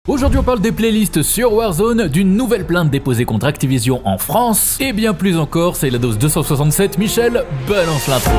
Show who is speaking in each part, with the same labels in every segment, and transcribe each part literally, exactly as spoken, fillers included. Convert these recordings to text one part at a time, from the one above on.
Speaker 1: Aujourd'hui on parle des playlists sur Warzone, d'une nouvelle plainte déposée contre Activision en France, et bien plus encore, c'est la dose deux cent soixante-sept, Michel, balance l'intro.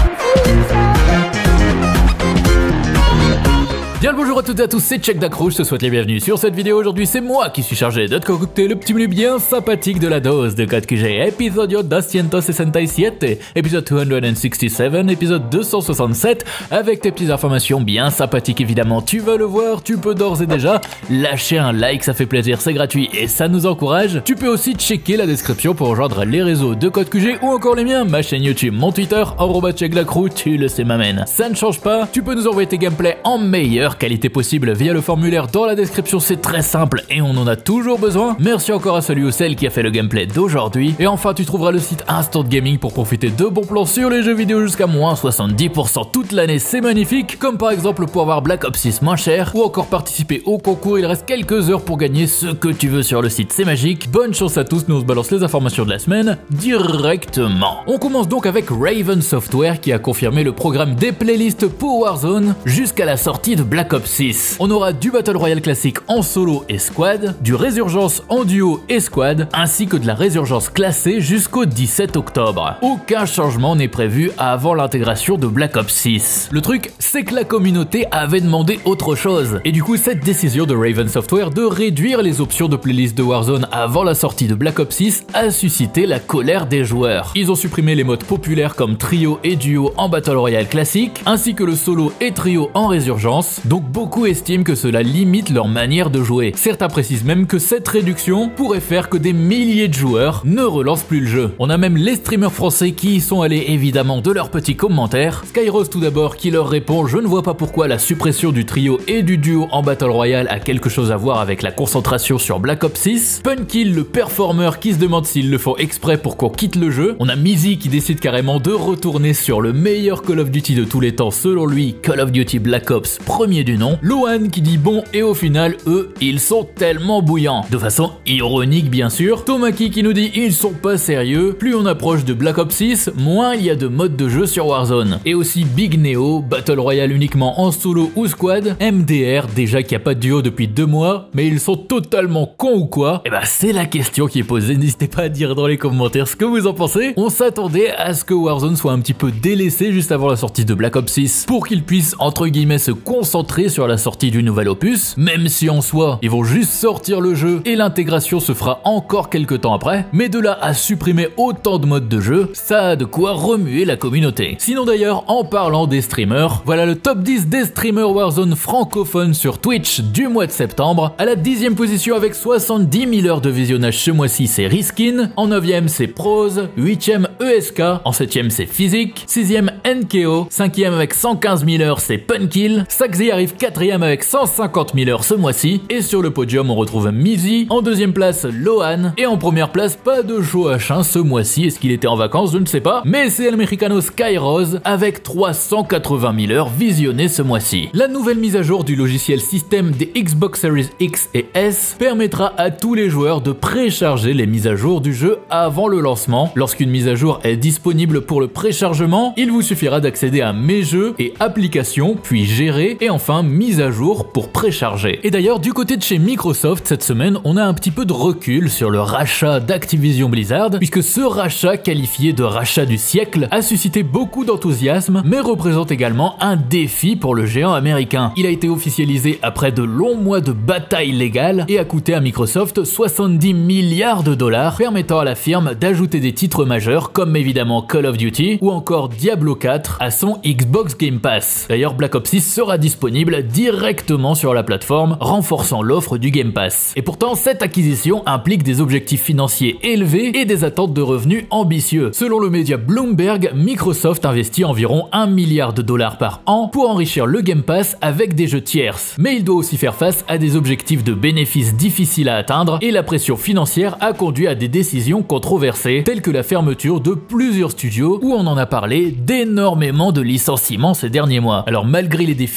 Speaker 1: Bien le bonjour à toutes et à tous, c'est Check Dacro, je te souhaite les bienvenus sur cette vidéo. Aujourd'hui c'est moi qui suis chargé de te concocter le petit menu bien sympathique de la dose de Code Q G. Episodio deux cent soixante-dix-sept, épisode deux cent soixante-dix-sept, épisode deux cent soixante-sept, avec tes petites informations bien sympathiques évidemment. Tu veux le voir, tu peux d'ores et déjà lâcher un like, ça fait plaisir, c'est gratuit et ça nous encourage. Tu peux aussi checker la description pour rejoindre les réseaux de Code Q G ou encore les miens, ma chaîne YouTube, mon Twitter, arobase Check Dacro, tu le sais m'amène. Ça ne change pas, tu peux nous envoyer tes gameplays en meilleure qualité possible via le formulaire dans la description, c'est très simple et on en a toujours besoin. Merci encore à celui ou celle qui a fait le gameplay d'aujourd'hui. Et enfin tu trouveras le site Instant Gaming pour profiter de bons plans sur les jeux vidéo jusqu'à moins soixante-dix pour cent toute l'année, c'est magnifique, comme par exemple pour avoir Black Ops six moins cher ou encore participer au concours. Il reste quelques heures pour gagner ce que tu veux sur le site, c'est magique. Bonne chance à tous, nous on se balance les informations de la semaine directement. On commence donc avec Raven Software qui a confirmé le programme des playlists pour Warzone jusqu'à la sortie de Black Ops six. On aura du Battle Royale classique en solo et squad, du Résurgence en duo et squad, ainsi que de la Résurgence classée jusqu'au dix-sept octobre. Aucun changement n'est prévu avant l'intégration de Black Ops six. Le truc, c'est que la communauté avait demandé autre chose, et du coup cette décision de Raven Software de réduire les options de playlist de Warzone avant la sortie de Black Ops six a suscité la colère des joueurs. Ils ont supprimé les modes populaires comme trio et duo en Battle Royale classique, ainsi que le solo et trio en Résurgence, donc beaucoup estiment que cela limite leur manière de jouer. Certains précisent même que cette réduction pourrait faire que des milliers de joueurs ne relancent plus le jeu. On a même les streamers français qui y sont allés évidemment de leurs petits commentaires. Skyrose tout d'abord qui leur répond: je ne vois pas pourquoi la suppression du trio et du duo en Battle Royale a quelque chose à voir avec la concentration sur Black Ops six. Punkill le performer qui se demande s'ils le font exprès pour qu'on quitte le jeu. On a Mizi qui décide carrément de retourner sur le meilleur Call of Duty de tous les temps selon lui, Call of Duty Black Ops, premier du nom. Lohan qui dit bon et au final eux ils sont tellement bouillants, de façon ironique bien sûr. Tomaki qui nous dit ils sont pas sérieux, plus on approche de Black Ops six, moins il y a de modes de jeu sur Warzone. Et aussi Big Neo, Battle Royale uniquement en solo ou squad. M D R, déjà qu'il n'y a pas de duo depuis deux mois, mais ils sont totalement cons ou quoi? Et bah c'est la question qui est posée, n'hésitez pas à dire dans les commentaires ce que vous en pensez. On s'attendait à ce que Warzone soit un petit peu délaissé juste avant la sortie de Black Ops six pour qu'il puisse entre guillemets se concentrer sur la sortie du nouvel opus, même si en soi ils vont juste sortir le jeu et l'intégration se fera encore quelques temps après, mais de là à supprimer autant de modes de jeu, ça a de quoi remuer la communauté. Sinon d'ailleurs, en parlant des streamers, voilà le top dix des streamers Warzone francophones sur Twitch du mois de septembre. À la dixième position avec soixante-dix mille heures de visionnage ce mois-ci, c'est Riskin, en neuvième c'est Prose, huitième E S K, en septième c'est Physique, sixième N K O, cinquième avec cent quinze mille heures c'est Punkill, Saxy arrive quatrième avec cent cinquante mille heures ce mois-ci, et sur le podium on retrouve Mizi, en deuxième place Lohan, et en première place pas de show H un ce mois-ci. Est-ce qu'il était en vacances? Je ne sais pas, mais c'est El Mexicano Skyrose avec trois cent quatre-vingt mille heures visionnées ce mois-ci. La nouvelle mise à jour du logiciel système des Xbox Series X et S permettra à tous les joueurs de précharger les mises à jour du jeu avant le lancement. Lorsqu'une mise à jour est disponible pour le préchargement, il vous suffira d'accéder à Mes jeux et applications, puis Gérer, et enfin Mise à jour pour précharger. Et d'ailleurs du côté de chez Microsoft cette semaine on a un petit peu de recul sur le rachat d'Activision Blizzard, puisque ce rachat qualifié de rachat du siècle a suscité beaucoup d'enthousiasme mais représente également un défi pour le géant américain. Il a été officialisé après de longs mois de bataille légale et a coûté à Microsoft soixante-dix milliards de dollars, permettant à la firme d'ajouter des titres majeurs comme évidemment Call of Duty ou encore Diablo quatre à son Xbox Game Pass. D'ailleurs Black Ops six sera disponible directement sur la plateforme, renforçant l'offre du Game Pass. Et pourtant, cette acquisition implique des objectifs financiers élevés et des attentes de revenus ambitieux. Selon le média Bloomberg, Microsoft investit environ un milliard de dollars par an pour enrichir le Game Pass avec des jeux tierces. Mais il doit aussi faire face à des objectifs de bénéfices difficiles à atteindre, et la pression financière a conduit à des décisions controversées, telles que la fermeture de plusieurs studios, où on en a parlé, d'énormément de licenciements ces derniers mois. Alors malgré les défis, Phil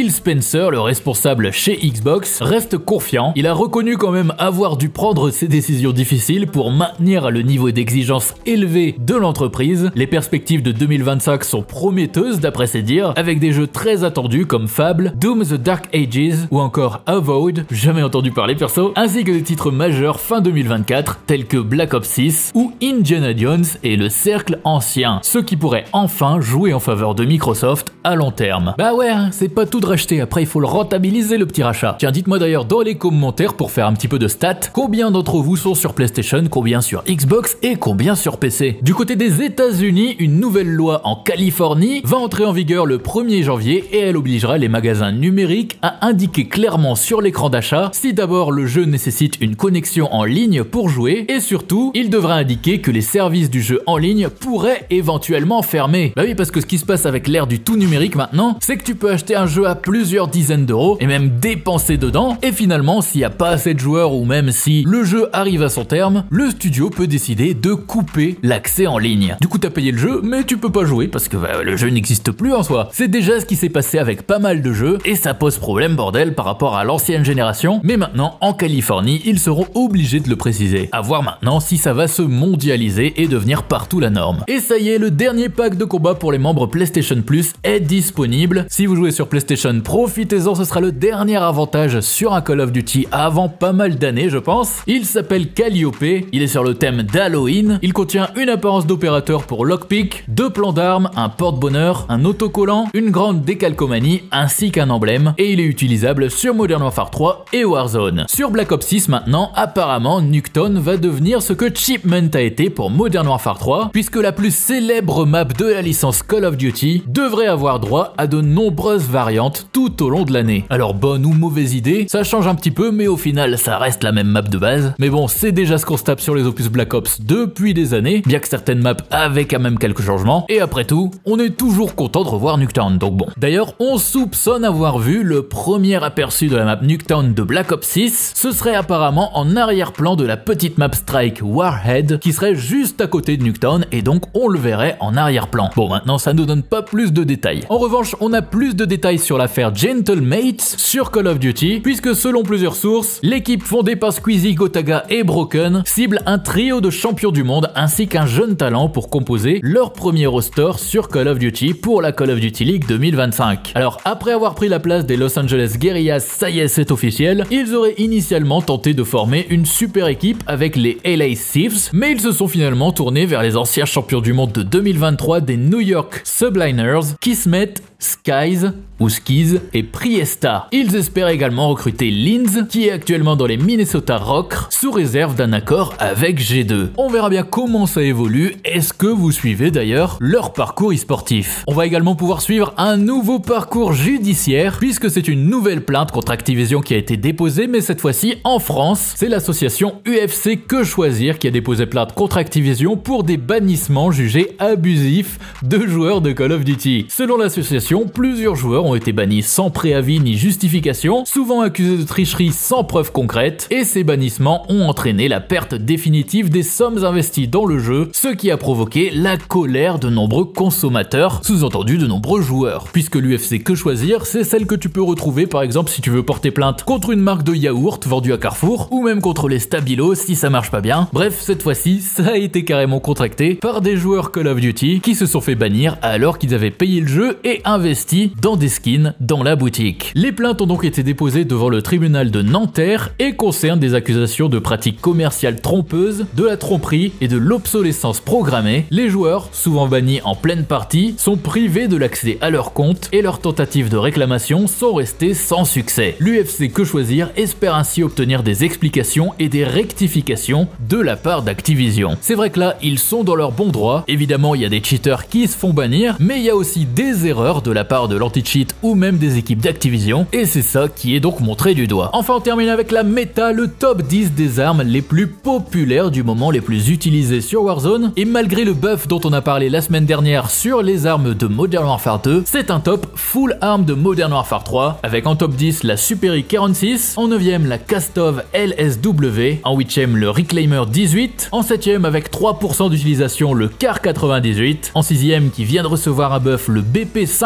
Speaker 1: Phil Spencer, le responsable chez Xbox, reste confiant. Il a reconnu quand même avoir dû prendre ses décisions difficiles pour maintenir le niveau d'exigence élevé de l'entreprise. Les perspectives de deux mille vingt-cinq sont prometteuses d'après ses dires, avec des jeux très attendus comme Fable, Doom the Dark Ages ou encore Avowed, jamais entendu parler perso, ainsi que des titres majeurs fin deux mille vingt-quatre tels que Black Ops six ou Indiana Jones et le Cercle Ancien, ce qui pourrait enfin jouer en faveur de Microsoft à long terme. Bah ouais, hein, c'est pas tout de racheter, après il faut le rentabiliser le petit rachat. Tiens, dites-moi d'ailleurs dans les commentaires pour faire un petit peu de stats, combien d'entre vous sont sur PlayStation, combien sur Xbox et combien sur P C. Du côté des États-Unis, une nouvelle loi en Californie va entrer en vigueur le premier janvier et elle obligera les magasins numériques à indiquer clairement sur l'écran d'achat si d'abord le jeu nécessite une connexion en ligne pour jouer et surtout, il devra indiquer que les services du jeu en ligne pourraient éventuellement fermer. Bah oui, parce que ce qui se passe avec l'ère du tout numérique maintenant, c'est que tu peux acheter un jeu à plusieurs dizaines d'euros et même dépenser dedans et finalement, s'il n'y a pas assez de joueurs ou même si le jeu arrive à son terme, le studio peut décider de couper l'accès en ligne. Du coup, t'as payé le jeu, mais tu peux pas jouer parce que bah, le jeu n'existe plus en soi. C'est déjà ce qui s'est passé avec pas mal de jeux et ça pose problème bordel par rapport à l'ancienne génération, mais maintenant en Californie, ils seront obligés de le préciser. À voir maintenant si ça va se mondialiser et devenir partout la norme. Et ça y est, le dernier pack de combat pour les membres PlayStation Plus est disponible. Si vous jouez sur PlayStation, profitez-en, ce sera le dernier avantage sur un Call of Duty avant pas mal d'années, je pense. Il s'appelle Calliope, il est sur le thème d'Halloween, il contient une apparence d'opérateur pour lockpick, deux plans d'armes, un porte-bonheur, un autocollant, une grande décalcomanie ainsi qu'un emblème, et il est utilisable sur Modern Warfare trois et Warzone. Sur Black Ops six maintenant, apparemment Nuketown va devenir ce que Shipment a été pour Modern Warfare trois, puisque la plus célèbre map de la licence Call of Duty devrait avoir droit à de nombreuses variantes tout au long de l'année. Alors bonne ou mauvaise idée, ça change un petit peu mais au final ça reste la même map de base. Mais bon, c'est déjà ce qu'on se tape sur les opus Black Ops depuis des années, bien que certaines maps avaient quand même quelques changements, et après tout, on est toujours content de revoir Nuketown, donc bon. D'ailleurs, on soupçonne avoir vu le premier aperçu de la map Nuketown de Black Ops six, ce serait apparemment en arrière-plan de la petite map Strike Warhead, qui serait juste à côté de Nuketown, et donc on le verrait en arrière-plan. Bon, maintenant ça nous donne pas plus de détails. En revanche, on a plus de détails sur l'affaire Gentlemates sur Call of Duty, puisque selon plusieurs sources, l'équipe fondée par Squeezie, Gotaga et Broken cible un trio de champions du monde ainsi qu'un jeune talent pour composer leur premier roster sur Call of Duty pour la Call of Duty League deux mille vingt-cinq. Alors après avoir pris la place des Los Angeles Guerrillas, ça y est, c'est officiel, ils auraient initialement tenté de former une super équipe avec les L A Thieves, mais ils se sont finalement tournés vers les anciens champions du monde de deux mille vingt-trois des New York Subliners, Kismet, Skies ou Skis et Priesta. Ils espèrent également recruter Linz, qui est actuellement dans les Minnesota Rockers, sous réserve d'un accord avec G deux. On verra bien comment ça évolue. Est-ce que vous suivez d'ailleurs leur parcours e-sportif? On va également pouvoir suivre un nouveau parcours judiciaire, puisque c'est une nouvelle plainte contre Activision qui a été déposée, mais cette fois-ci en France. C'est l'association U F C Que Choisir qui a déposé plainte contre Activision pour des bannissements jugés abusifs de joueurs de Call of Duty. Selon l'association, plusieurs joueurs ont été bannis sans préavis ni justification, souvent accusés de tricherie sans preuve concrète, et ces bannissements ont entraîné la perte définitive des sommes investies dans le jeu, ce qui a provoqué la colère de nombreux consommateurs, sous-entendu de nombreux joueurs. Puisque l'U F C Que Choisir, c'est celle que tu peux retrouver par exemple si tu veux porter plainte contre une marque de yaourt vendue à Carrefour, ou même contre les Stabilo si ça marche pas bien. Bref, cette fois-ci, ça a été carrément contracté par des joueurs Call of Duty qui se sont fait bannir alors qu'ils avaient payé le jeu et investi dans des skins dans la boutique. Les plaintes ont donc été déposées devant le tribunal de Nanterre et concernent des accusations de pratiques commerciales trompeuses, de la tromperie et de l'obsolescence programmée. Les joueurs, souvent bannis en pleine partie, sont privés de l'accès à leur compte et leurs tentatives de réclamation sont restées sans succès. L'U F C Que Choisir espère ainsi obtenir des explications et des rectifications de la part d'Activision. C'est vrai que là, ils sont dans leur bon droit. Évidemment, il y a des cheaters qui se font bannir, mais il y a aussi des erreurs de la part de l'anti-cheat ou même des équipes d'Activision, et c'est ça qui est donc montré du doigt. Enfin, on termine avec la méta, le top dix des armes les plus populaires du moment, les plus utilisées sur Warzone, et malgré le buff dont on a parlé la semaine dernière sur les armes de Modern Warfare deux, c'est un top full arme de Modern Warfare trois, avec en top dix la Super I quarante-six, en neuvième la Kastov L S W, en huitième le Reclaimer dix-huit, en septième avec trois pour cent d'utilisation le Car quatre-vingt-dix-huit, en sixième qui vient de recevoir un buff le B P cinquante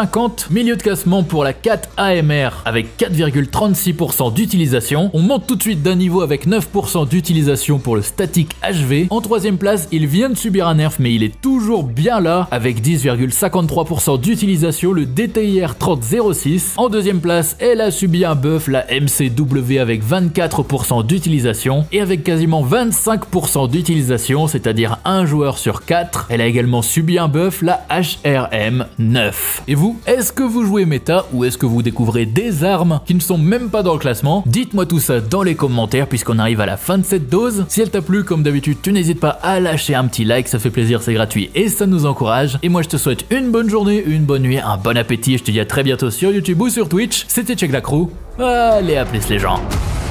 Speaker 1: cinquante. Milieu de classement pour la quatre A M R avec quatre virgule trente-six pour cent d'utilisation. On monte tout de suite d'un niveau avec neuf pour cent d'utilisation pour le Static H V. En troisième place, il vient de subir un nerf mais il est toujours bien là avec dix virgule cinquante-trois pour cent d'utilisation, le D T I R trente zéro six. En deuxième place, elle a subi un buff, la M C W avec vingt-quatre pour cent d'utilisation et avec quasiment vingt-cinq pour cent d'utilisation, c'est-à-dire un joueur sur quatre. Elle a également subi un buff, la H R M neuf. Et vous, est-ce que vous jouez méta ou est-ce que vous découvrez des armes qui ne sont même pas dans le classement? Dites-moi tout ça dans les commentaires puisqu'on arrive à la fin de cette dose. Si elle t'a plu, comme d'habitude, tu n'hésites pas à lâcher un petit like, ça fait plaisir, c'est gratuit et ça nous encourage. Et moi je te souhaite une bonne journée, une bonne nuit, un bon appétit. Je te dis à très bientôt sur YouTube ou sur Twitch. C'était Check la Crew. Allez, à plus les gens.